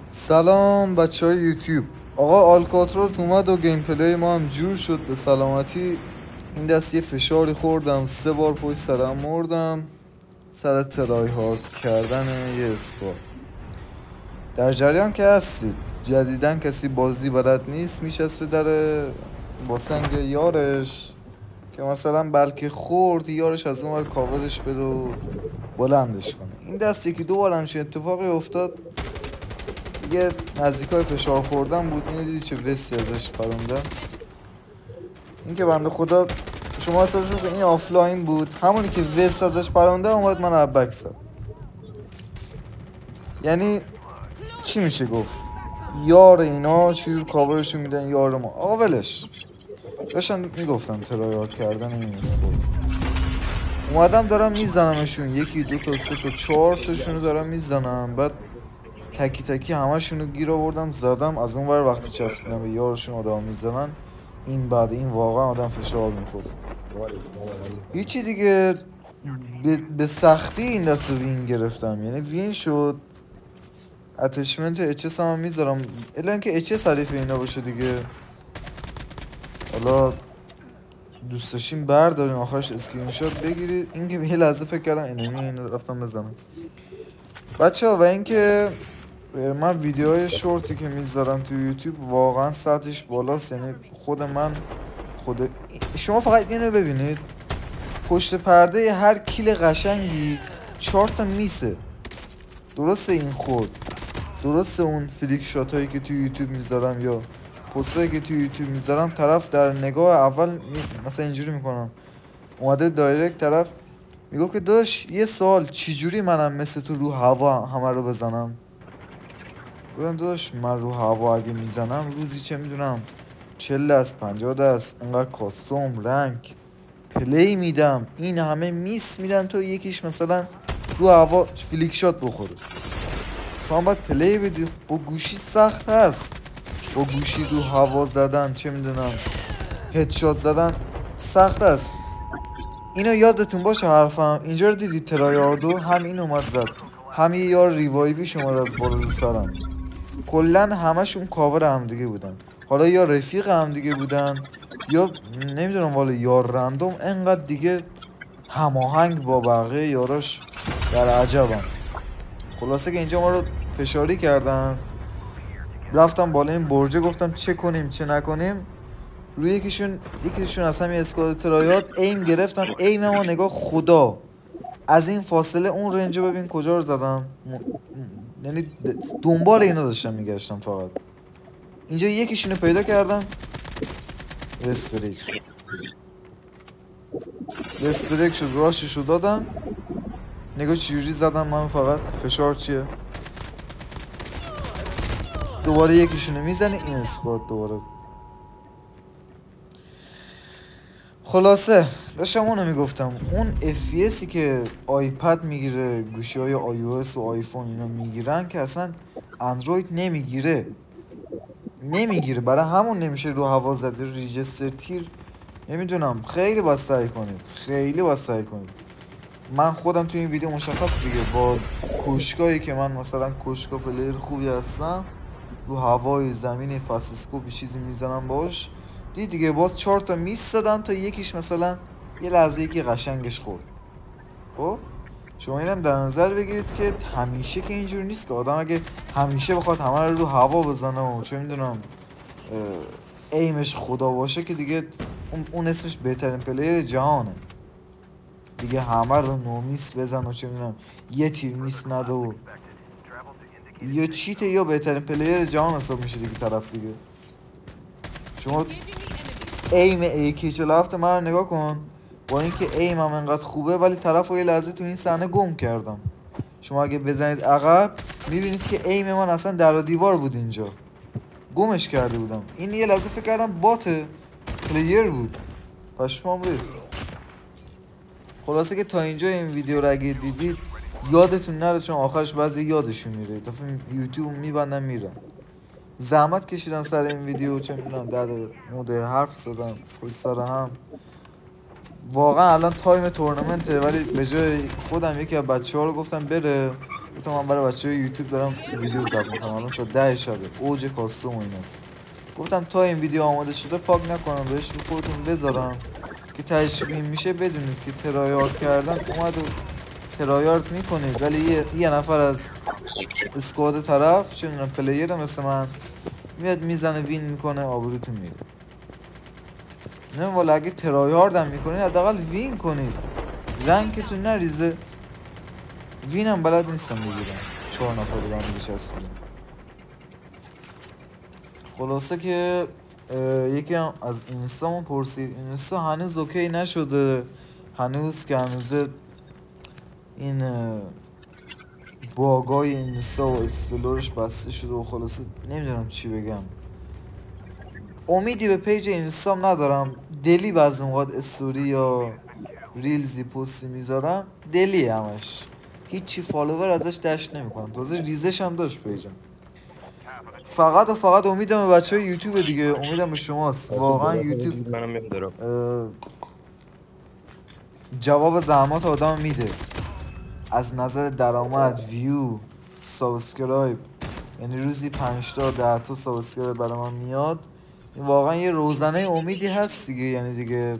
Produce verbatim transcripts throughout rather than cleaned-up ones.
سلام بچه های یوتیوب. آقا آلکاتراز اومد و گیم پلی ما هم جور شد به سلامتی. این دست یه فشاری خوردم، سه بار پشت سرم مردم سر ترای هارد کردن یه اسکواد. در جریان که هستید جدیدن کسی بازی بلد نیست میشسته داره با سنگ یارش که مثلا بلکه خورد یارش از اون ور کاورش بده و بلندش کنه. این دست یکی دو بار همچین اتفاقی افتاد، یه نزدیکای فشار خوردن بود. اینو دیدی چه وستی ازش پروندن. این که بنده خدا شما حسابش که این آفلاین بود، همونی که وست ازش پرونده اومد من ابک زد. یعنی چی میشه گفت؟ یار اینا چجور کاورشو میدن یار ما. آقا ولش، داشتم میگفتم ترایارد کردن این اسکول. اومدم دارم میزنمشون، یکی دو تا سه تا چهار تاشونو دارم میزنم، بعد تکی تکی همشونو گیر آوردم زدم. از اون ور وقتی چسبیدم به یارشون آدم میزنن، این بعد این واقعا آدم فشار میخوره. هیچی دیگه، به سختی این دست وین گرفتم. یعنی وین شد. اتشمنت اچ اس هم میذارم الا اینکه اچ اس حریف اینا باشه دیگه. حالا دوست داشتین بردارین آخرش اسکرین شات بگیرید. این که یه لحظه فکر کردم انمی اینو رفتم بزنم بچه ها. و اینکه من ویدیوهای شورتی که میذارم تو یوتیوب واقعا سطحش بالاست. یعنی خود من خود شما فقط اینو ببینید، پشت پرده هر کیل قشنگی چهار تا میسه. درسته این خود، درسته اون فلیک شات هایی که تو یوتیوب میذارم یا پستایی که تو یوتیوب میذارم، طرف در نگاه اول می... مثلا اینجوری میکنم، اومده دایرکت طرف میگه که داش یه سوال، چجوری منم مثل تو رو هوا همه رو بزنم؟ بودم داش من رو هوا اگه میزنم روزی چه میدونم چل دست پنجاه دست انقدر کاستوم رنگ پلی میدم، این همه میس میدن تو یکیش مثلا رو هوا فلیک شات بخوره. تو هم باید پلی بدی. با گوشی سخت هست، با گوشی رو هوا زدن چه میدونم هدشات زدن سخت است. اینو یادتون باشه حرفم. اینجا رو دیدید ترایاردو هم این اومد زد، هم یه یار ریوایوی شما از بالا رو سرم. کلن همشون کاور هم دیگه بودن. حالا یا رفیق هم دیگه بودن یا نمیدونم والا یار رندوم. انقدر دیگه هماهنگ با بقیه یاراش در عجبم. خلاصه که اینجا ما رو فشاری کردن، رفتم بالا این برجه گفتم چه کنیم چه نکنیم. روی یکیشون یکیشون از همین اسکواد ترایارد ایم گرفتم. ایم ما نگاه خدا از این فاصله اون رنجو ببین کجا رو زدم. یعنی دنبال اینا داشتم میگشتم فقط. اینجا یکیشونو پیدا کردم، رسپریک شد رسپریک شد راششو دادم. نگاه چجوری زدم من فقط. فشار چیه؟ دوباره یکیشونو میزنه این اسکواد دوباره. خلاصه داشتم اونو میگفتم، اون اف پی اسی که آیپد میگیره، گوشی های آی او اس و آیفون اینا میگیرن که اصلا اندروید نمیگیره نمیگیره برای همون نمیشه رو هوا زده. ریجستر تیر نمیدونم، خیلی باید سعی کنید، خیلی باید سعی کنید. من خودم تو این ویدیو مشخص دیگه با کشگاهی که من مثلا کشگاه پلیر خوبی هستم، رو هوای زمین فاسسکوپ چیزی میزنم باش، دید دیگه باز چهار تا میس دادم تا یکیش مثلا یه لحظه یکی قشنگش خورد. خب شما اینم در نظر بگیرید که همیشه که اینجور نیست که آدم اگه همیشه بخواد همه رو رو هوا بزنه و چه میدونم ایمش خدا باشه که دیگه اون, اون اسمش بهترین پلیر جهانه دیگه. همه رو نو میس بزن و چه میدونم یه تیر میس نده و یا چیته یا بهترین پلیر جهان حساب میشه دیگه طرف دیگه. شما ایم ای کی چهل و هفت من رو نگاه کن، با اینکه ایم هم انقدر خوبه ولی طرف رو یه لحظه تو این صحنه گم کردم. شما اگه بزنید عقب میبینید که ایم من اصلا در و دیوار بود، اینجا گمش کرده بودم. این یه لحظه فکر کردم بات پلیر بود، پشمام ریخت. خلاصه که تا اینجا این ویدیو رو اگه دیدید یادتون نره، چون آخرش بعضی یادشون میره. دفعه یوتیوب میبندم میرم. زحمت کشیدم سر این ویدیو، چه میدونم در مورد حرف زدم پشت سر هم. واقعا الان تایم تورنمنته ولی به جای خودم یکی از بچه‌ها رو گفتم بره تو من برای بچه های یوتیوب دارم ویدیو ضبط میکنم، الان ساعت ده شبه، اوج کاستوم و ایناست. گفتم تا این ویدیو آماده شده پاک نکنم بهش رو خودتون بذارم که تشویق میشه، بدونید که ترایارد کردن اومد و ترایارد میکنید ولی یه, یه نفر از اسکواد طرف چه میدونم پلیر مثل من میاد میزنه وین میکنه آبروتون میره. نه والا اگه ترایارد هم میکنید حداقل وین کنید، رنگتون نریزه. وین هم بلد نیستم بگیرم، چهار نفر رو هم بچسبونم. خلاصه که یکی هم از اینستامون پرسید اینستا هنوز اوکی نشده، هنوز که هنوز این باگای اینستا و اکسپلورش بسته شده و خلاصه نمیدونم چی بگم. امیدی به پیج اینستام ندارم، دلی بعضی موقع استوری یا ریلزی پستی میذارم دلی همش، هیچی فالوور ازش دشت نمیکنم، تازه ریزش هم داشت پیجم. فقط و فقط امیدم به بچه های یوتیوب دیگه، امیدم به شماست. واقعا یوتیوب جواب زحمات آدم میده از نظر درآمد، ویو، سابسکرایب. یعنی روزی پنج تا ده تا سابسکرایب برای من میاد، این واقعا یه روزنه امیدی هست دیگه. یعنی دیگه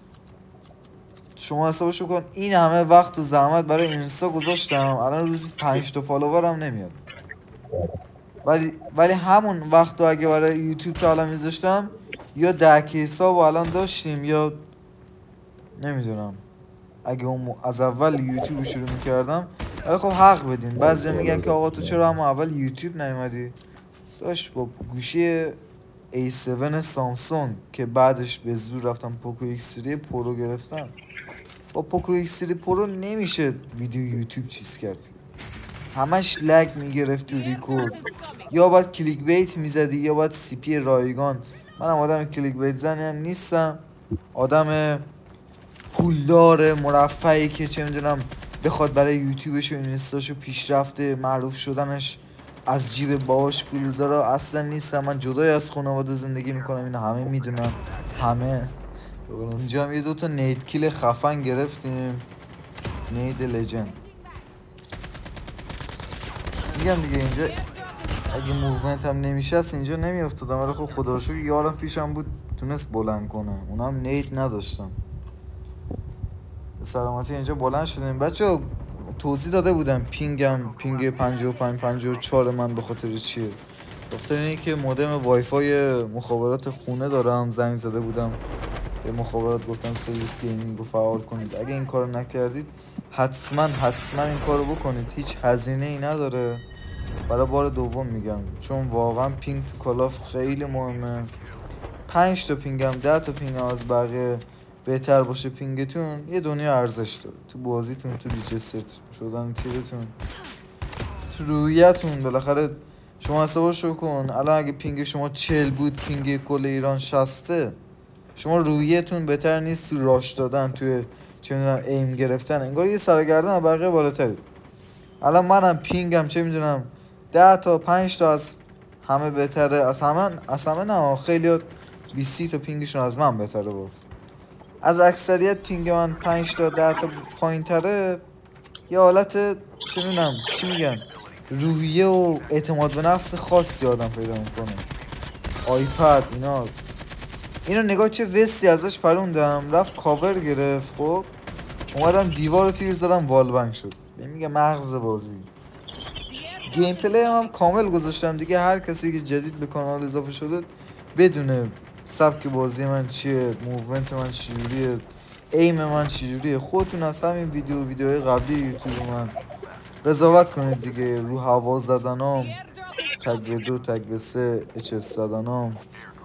شما حسابشو کن این همه وقت و زحمت برای اینستا گذاشتم، الان روزی پنج تا فالوورم نمیاد، ولی ولی همون وقت رو اگه برای یوتیوب تا الان میذاشتم یا ده که حساب الان داشتیم یا نمیدونم اگه اون از اول یوتیوب شروع میکردم. ولی خب حق بدین، بعضی میگن که آقا تو چرا همون اول یوتیوب نیومدی؟ داشت با گوشی ای هفت سامسونگ که بعدش به زور رفتم پوکو ایکس سری پرو گرفتم. با پوکو ایکس سری پرو نمیشه ویدیو یوتیوب چیز کرد، همش لگ میگرفت تو ریکورد، یا باید کلیک بیت میزدی یا باید سی پی رایگان. منم آدم کلیک بیت زنی هم نیستم، آدم پولدار مرفعی که چه میدونم بخواد برای یوتیوبش و اینستاشو پیشرفته معروف شدنش از جیب باباش پول بذاره اصلا نیستم. من جدای از خانواده زندگی میکنم، اینو همه میدونن، همه. اونجا هم یه دوتا نیت کیل خفن گرفتیم، نید لجند. میگم دیگه اینجا اگه موومنت هم نمیشه از اینجا نمیافتادم، ولی خب خدا رو شکر یارم پیشم بود تونست بلند کنه، اونم نید نداشتم. به سلامتی اینجا بلند شدیم. بچه توضیح داده بودم پینگم پینگ پنجاه و پنج پنجاه و چهار من به خاطر چیه؟ به خاطر اینه که مودم وای فای مخابرات خونه دارم، زنگ زده بودم به مخابرات گفتم سرویس گیمینگ رو فعال کنید، اگه این کارو نکردید حتما حتما این کارو بکنید، هیچ هزینه ای نداره. برای بار دوم میگم چون واقعا پینگ تو کالاف خیلی مهمه. پنج تا پینگم ده تا پینگم از بقیه بهتر باشه پینگتون یه دنیا ارزش داره تو بازیتون، تو ریجستر شدن تیرتون، تو رویتون. بالاخره شما حسابشو کن الان اگه پینگ شما چهل بود پینگ کل ایران شصته، شما رویتون بهتر نیست تو راش دادن، توی چه میدونم ایم گرفتن، انگار یه سرگردن بقیه بالاتری. الان منم پینگم چه میدونم ده تا پنج تا از همه بهتره، از همه از همه نه خیلی بیست تا پینگشون از من بهتره، باز از اکثریت پینگ من پنج تا ده تا پایین تره. یه حالت چه میدونم چی میگن روحیه و اعتماد به نفس خاصی آدم پیدا میکنه. آیپد اینا اینو نگاه چه وستی ازش پروندم، رفت کاور گرفت، خب اومدم دیوار رو تیر زدم والبنگ شد. میگه مغز بازی. گیم پلی هم کامل گذاشتم دیگه، هر کسی که جدید به کانال اضافه شده بدونه سبک بازی من چیه، موومنت من چجوریه، ایم من چجوریه. خودتون از همین ویدیو ویدیوهای قبلی یوتیوب من قضاوت کنید دیگه، رو هوا زدنام، تگ به دو تگ به سه اچس زدنام.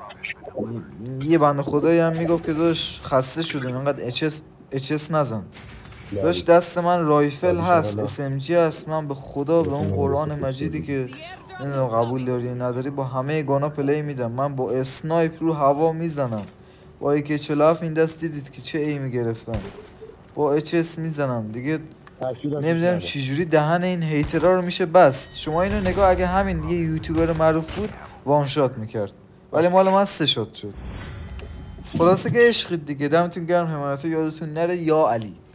یه بنده خدایی هم میگفت که داشت خسته شده اینقدر اچس اچس نزن، داشت دست من رایفل هست، اس ام جی هست، من به خدا به اون قرآن مجیدی که نمیدونم قبول داری نداری با همه گانا پلی میدم، من با اسنایپ رو هوا میزنم، با ای که چهل و هفت این دست دیدید که چه ایمی گرفتم، با اچ اس میزنم دیگه. نمیدونم چجوری دهن این هیترها رو میشه بست. شما اینو نگاه اگه همین یه یوتیوبر معروف بود وان شات میکرد، ولی مال من سه شات شد. خلاصه که عشقید دیگه، دمتون گرم، حمایت یادتون نره. یا علی.